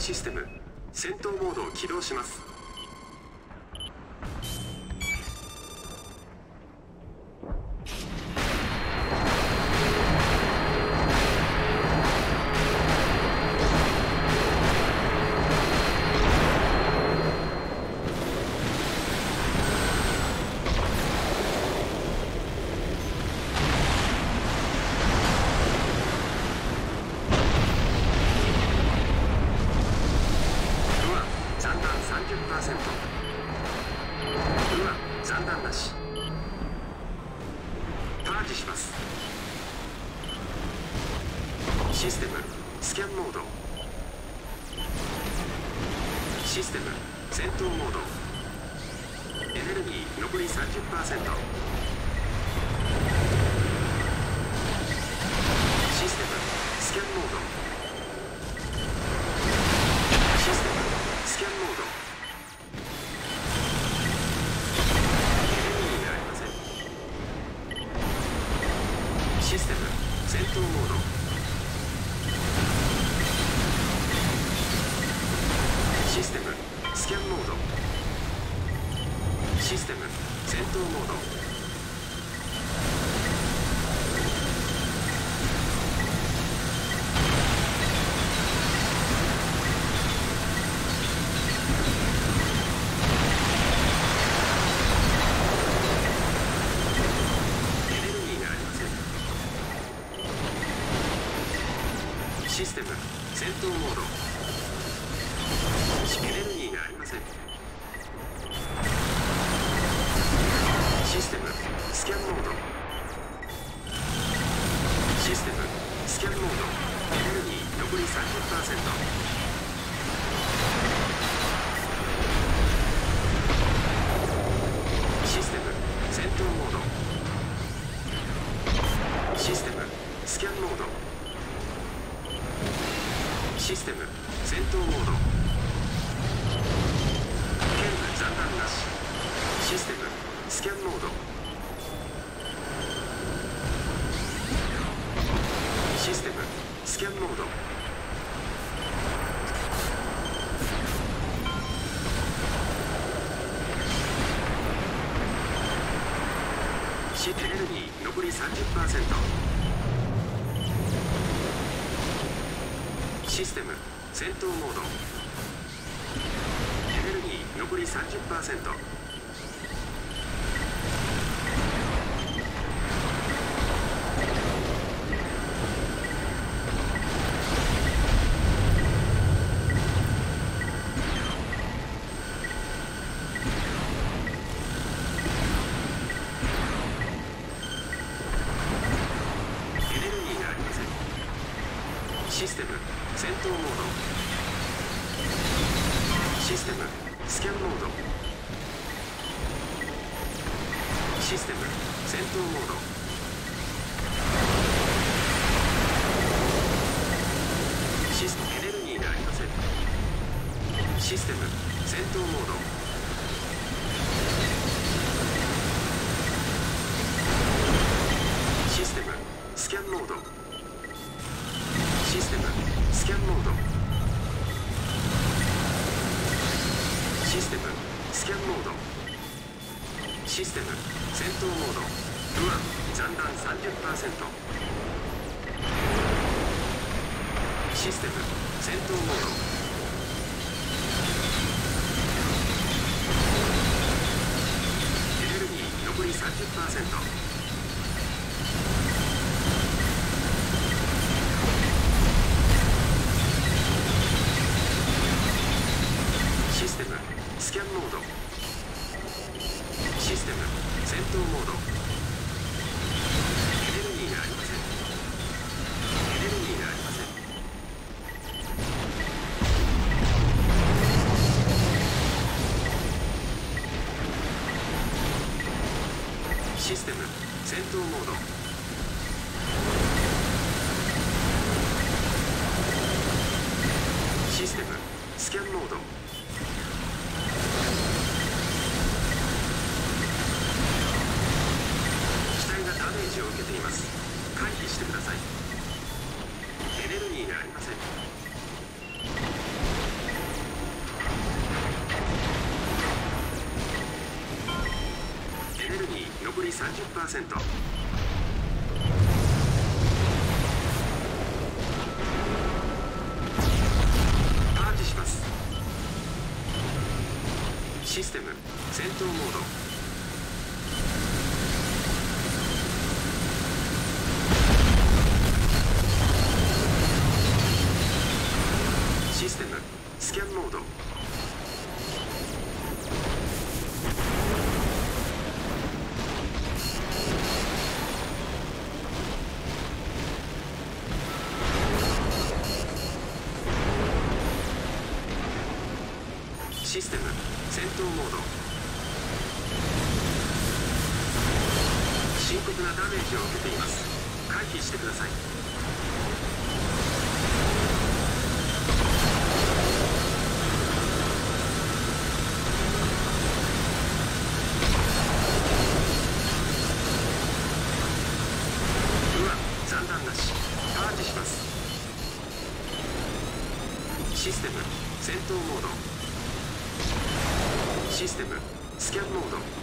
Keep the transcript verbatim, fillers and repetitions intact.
システム戦闘モードを起動します。システムスキャンモード。システム戦闘モード。エネルギー残り さんじゅっパーセント。システムスキャンモード。システムスキャンモード。エネルギーがありません。システム戦闘モード。システムスキャンモード。システム戦闘モード。エネルギーがありません。システム戦闘モード。エネルギーがありません。システムスキャンモード。システムスキャンモード。エネルギー残り さんじゅっパーセント。システム戦闘モード。システムスキャンモード。システム戦闘モード。残弾なし。システムスキャンモード。システムスキャンモード。シエネルギー残り さんじゅっパーセント。システム戦闘モード。エネルギー残り さんじゅっパーセント。エネルギーがありません。システム戦闘モード。システムスキャンモード。システム戦闘モード。システムエネルギーがありません。システム戦闘モード。システムスキャンモード。システムスキャンモード。システムスキャンモード。システム戦闘モード。不安残弾 さんじゅっパーセント。システム戦闘モード。エネルギー残り さんじゅっパーセント。システムスキャンモード。システム戦闘モード。エネルギーがありません。エネルギーがありません。システム戦闘モード。システムスキャンモード。ダメージを受けています。回避してください。エネルギーがありません。 ネルギー残り さんじゅっパーセント。 パージします。システム戦闘モード。システムスキャンモード。システム戦闘モード。深刻なダメージを受けています。回避してください。うわ、残弾なし。パージします。システム戦闘モード。システムスキャンモード。